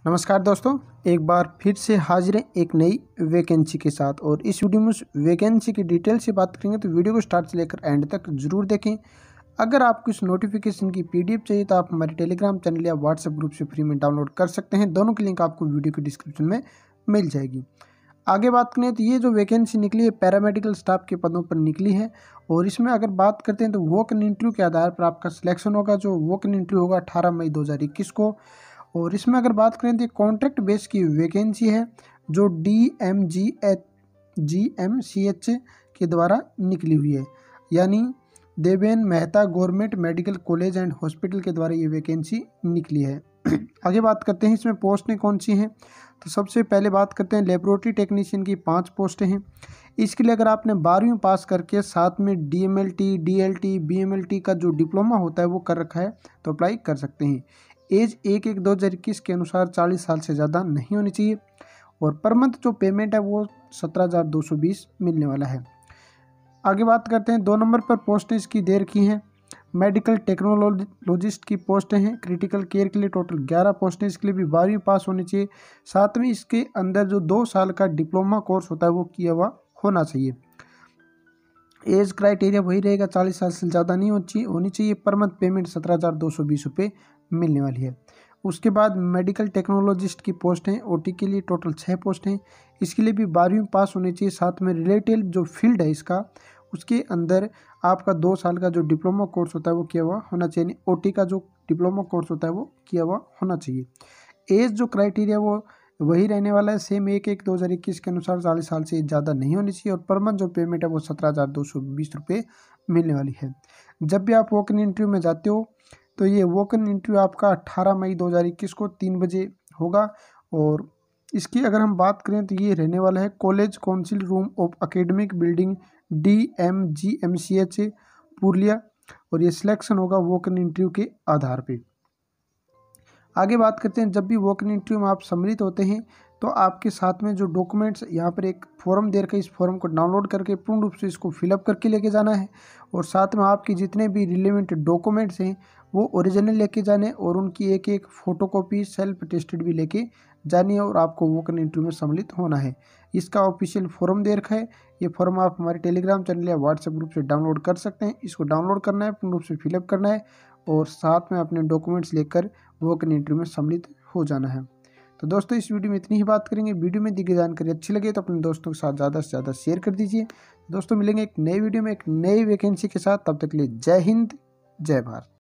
नमस्कार दोस्तों, एक बार फिर से हाजिर हैं एक नई वैकेंसी के साथ। और इस वीडियो में उस वैकेंसी की डिटेल से बात करेंगे, तो वीडियो को स्टार्ट से लेकर एंड तक जरूर देखें। अगर आपको इस नोटिफिकेशन की पीडीएफ चाहिए तो आप हमारे टेलीग्राम चैनल या व्हाट्सएप ग्रुप से फ्री में डाउनलोड कर सकते हैं। दोनों की लिंक आपको वीडियो के डिस्क्रिप्शन में मिल जाएगी। आगे बात करें तो ये जो वैकेंसी निकली है पैरामेडिकल स्टाफ के पदों पर निकली है। और इसमें अगर बात करते हैं तो वॉक इन इंटरव्यू के आधार पर आपका सिलेक्शन होगा। जो वॉक इन इंटरव्यू होगा 18 मई 2021 को। और इसमें अगर बात करें तो कॉन्ट्रैक्ट बेस की वैकेंसी है जो DMGMCH के द्वारा निकली हुई है, यानी Deven Mehta government medical college and hospital के द्वारा ये वैकेंसी निकली है। आगे बात करते हैं इसमें पोस्टें कौन सी हैं। तो सबसे पहले बात करते हैं लेबोरेटरी टेक्नीशियन की 5 पोस्टें हैं। इसके लिए अगर आपने 12वीं पास करके साथ में DMLT, DLT, BMLT का जो डिप्लोमा होता है वो कर रखा है तो अप्लाई कर सकते हैं। एज 1/1/2021 के अनुसार 40 साल से ज़्यादा नहीं होनी चाहिए। और पर मंथ जो पेमेंट है वो 17,220 मिलने वाला है। आगे बात करते हैं 2 नंबर पर पोस्टें इसकी दे रखी हैं। मेडिकल टेक्नोलॉजिस्ट की पोस्टें हैं। क्रिटिकल केयर के लिए टोटल 11 पोस्टें। इसके लिए भी 12वीं पास होनी चाहिए। साथ में इसके अंदर जो 2 साल का डिप्लोमा कोर्स होता है वो किया हुआ होना चाहिए। एज क्राइटेरिया वही रहेगा, 40 साल से ज़्यादा नहीं होनी चाहिए। पर मंथ पेमेंट 17,220 रुपये मिलने वाली है। उसके बाद मेडिकल टेक्नोलॉजिस्ट की पोस्ट हैं। OT के लिए टोटल 6 पोस्ट हैं। इसके लिए भी 12वीं पास होनी चाहिए। साथ में रिलेटेड जो फील्ड है इसका उसके अंदर आपका 2 साल का जो डिप्लोमा कोर्स होता है वो किया हुआ होना चाहिए। OT का जो डिप्लोमा कोर्स होता है वो किया हुआ होना चाहिए। एज जो क्राइटेरिया वो वही रहने वाला है, सेम 1/1/2021 के अनुसार 40 साल से ज़्यादा नहीं होनी चाहिए। और पर मंथ जो पेमेंट है वो 17,220 रुपये मिलने वाली है। जब भी आप वॉक इन इंटरव्यू में जाते हो तो ये वॉक इन इंटरव्यू आपका 18 मई 2021 को 3 बजे होगा। और इसकी अगर हम बात करें तो ये रहने वाला है college council room of academic building DMGMCH Purulia. और ये सिलेक्शन होगा वॉक इन इंटरव्यू के आधार पे। आगे बात करते हैं, जब भी वॉक इन इंटरव्यू में आप सम्मिलित होते हैं तो आपके साथ में जो डॉक्यूमेंट्स यहाँ पर एक फॉर्म दे रखा है, इस फॉर्म को डाउनलोड करके पूर्ण रूप से इसको फिलअप करके लेके जाना है। और साथ में आपके जितने भी रिलेवेंट डॉक्यूमेंट्स हैं वो ओरिजिनल लेके जाने और उनकी एक एक फ़ोटोकॉपी सेल्फ अटेस्टेड भी लेके जानी है। और आपको वॉक इन इंटरव्यू में सम्मिलित होना है। इसका ऑफिशियल फॉर्म दे रखा है। ये फॉर्म आप हमारे टेलीग्राम चैनल या व्हाट्सएप ग्रुप से डाउनलोड कर सकते हैं। इसको डाउनलोड करना है, पूर्ण रूप से फिलअप करना है और साथ में अपने डॉक्यूमेंट्स लेकर वॉक इन इंटरव्यू में सम्मिलित हो जाना है। तो दोस्तों इस वीडियो में इतनी ही बात करेंगे। वीडियो में दी गई जानकारी अच्छी लगे तो अपने दोस्तों के साथ ज़्यादा से ज़्यादा शेयर कर दीजिए। दोस्तों मिलेंगे एक नई वीडियो में एक नई वैकेंसी के साथ। तब तक के लिए जय हिंद, जय भारत।